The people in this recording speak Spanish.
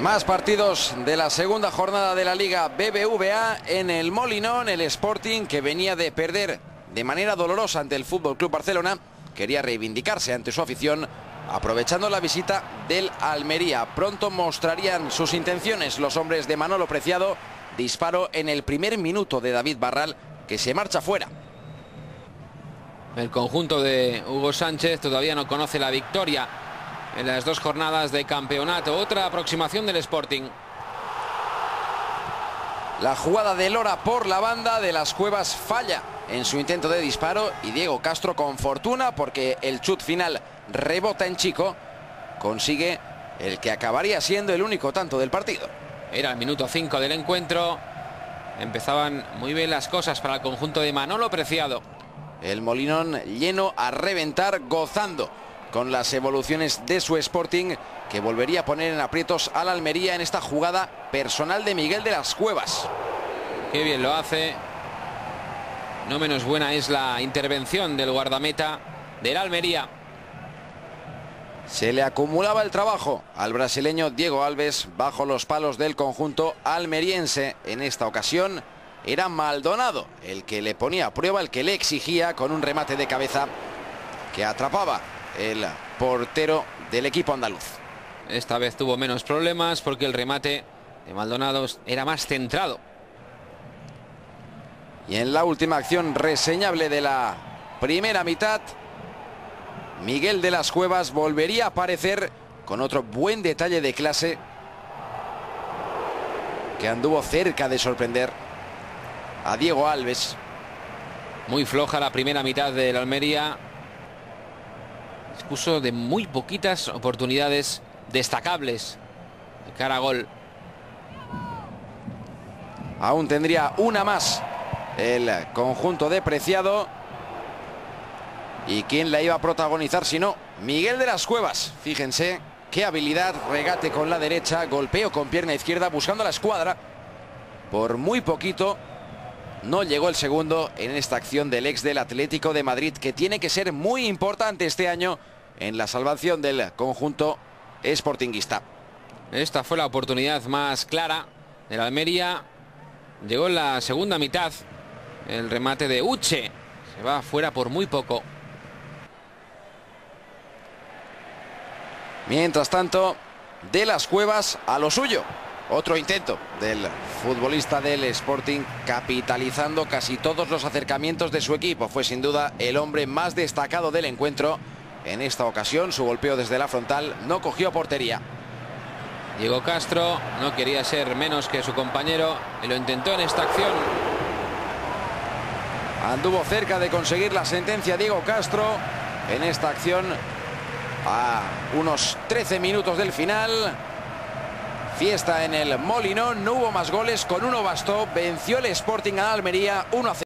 Más partidos de la segunda jornada de la Liga BBVA. En el Molinón, el Sporting, que venía de perder de manera dolorosa ante el FC Barcelona, quería reivindicarse ante su afición, aprovechando la visita del Almería. Pronto mostrarían sus intenciones los hombres de Manolo Preciado. Disparo en el primer minuto de David Barral, que se marcha fuera. El conjunto de Hugo Sánchez todavía no conoce la victoria en las dos jornadas de campeonato. Otra aproximación del Sporting. La jugada de Lora por la banda. De las Cuevas falla en su intento de disparo y Diego Castro, con fortuna, porque el chut final rebota en Chico, consigue el que acabaría siendo el único tanto del partido. Era el minuto 5 del encuentro. Empezaban muy bien las cosas para el conjunto de Manolo Preciado. El Molinón lleno a reventar, gozando con las evoluciones de su Sporting, que volvería a poner en aprietos al Almería en esta jugada personal de Miguel de las Cuevas. Qué bien lo hace. No menos buena es la intervención del guardameta del Almería. Se le acumulaba el trabajo al brasileño Diego Alves bajo los palos del conjunto almeriense. En esta ocasión era Maldonado el que le ponía a prueba, el que le exigía, con un remate de cabeza que atrapaba el portero del equipo andaluz. Esta vez tuvo menos problemas porque el remate de Maldonado era más centrado. Y en la última acción reseñable de la primera mitad, Miguel de las Cuevas volvería a aparecer con otro buen detalle de clase, que anduvo cerca de sorprender a Diego Alves. Muy floja la primera mitad del Almería. Dispuso de muy poquitas oportunidades destacables de cara a gol. Aún tendría una más el conjunto de Preciado. ¿Y quién la iba a protagonizar si no Miguel de las Cuevas? Fíjense qué habilidad, regate con la derecha, golpeo con pierna izquierda buscando la escuadra. Por muy poquito no llegó el segundo en esta acción del ex del Atlético de Madrid, que tiene que ser muy importante este año en la salvación del conjunto sportinguista. Esta fue la oportunidad más clara del Almería. Llegó en la segunda mitad el remate de Uche. Se va fuera por muy poco. Mientras tanto, de las Cuevas a lo suyo. Otro intento del futbolista del Sporting, capitalizando casi todos los acercamientos de su equipo. Fue sin duda el hombre más destacado del encuentro. En esta ocasión, su golpeo desde la frontal no cogió portería. Diego Castro no quería ser menos que su compañero y lo intentó en esta acción. Anduvo cerca de conseguir la sentencia Diego Castro en esta acción, a unos 13 minutos del final. Fiesta en el Molinón, no hubo más goles, con uno bastó. Venció el Sporting a Almería 1-0.